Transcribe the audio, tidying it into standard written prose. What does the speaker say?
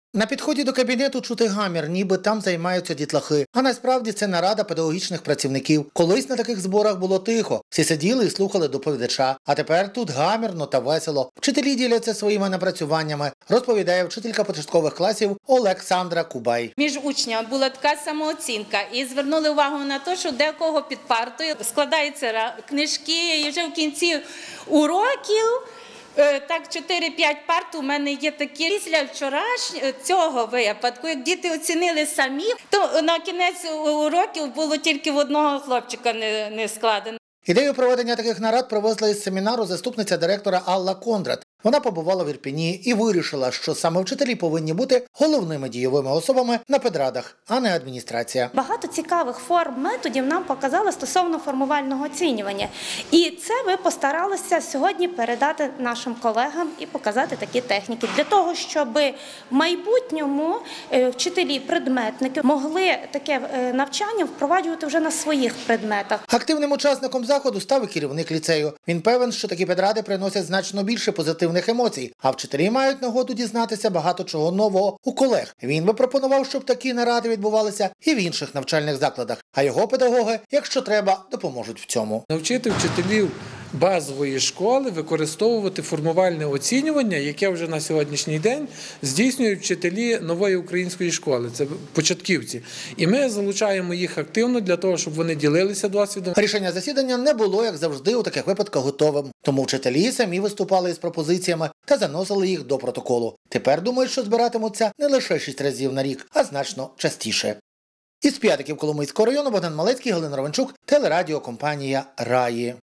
На підході до кабінету чути гамір, ніби там займаються дітлахи. А насправді це нарада педагогічних працівників. Колись на таких зборах було тихо, всі сиділи і слухали доповідача. А тепер тут гамірно та весело. Вчителі діляться своїми напрацюваннями, розповідає вчителька початкових класів Олександра Кубай. Між учнями була така самооцінка і звернули увагу на те, що декого під партою складаються книжки і вже в кінці уроків. Так, 4-5 парт у мене є такі. Після вчорашнього цього випадку, як діти оцінили самі, то на кінець уроків було тільки в одного хлопчика не складено. Ідею проведення таких нарад привезла із семінару заступниця директора Алла Кондрат. Вона побувала в Ірпені і вирішила, що саме вчителі повинні бути головними дієвими особами на педрадах, а не адміністрація. Багато цікавих форм методів нам показали стосовно формувального оцінювання. І це ми постаралися сьогодні передати нашим колегам і показати такі техніки. Для того, щоб в майбутньому вчителі-предметники могли таке навчання впроваджувати вже на своїх предметах. Активним учасником заходу став і керівник ліцею. Він певен, що такі педради приносять значно більше позитивних емоцій, а вчителі мають нагоду дізнатися багато чого нового у колег. Він би пропонував, щоб такі наради відбувалися і в інших навчальних закладах, а його педагоги, якщо треба, допоможуть в цьому. Навчити вчителів базової школи використовувати формувальне оцінювання, яке вже на сьогоднішній день здійснюють вчителі нової української школи, це початківці. І ми залучаємо їх активно для того, щоб вони ділилися досвідом. Рішення засідання не було, як завжди, у таких випадках готовим. Тому вчителі самі виступали із пропозиціями та заносили їх до протоколу. Тепер думають, що збиратимуться не лише 6 разів на рік, а значно частіше. Із П'ятиків Коломийського району Богдан Малецький, Галина Ровенчук, телерадіокомпанія «Раї».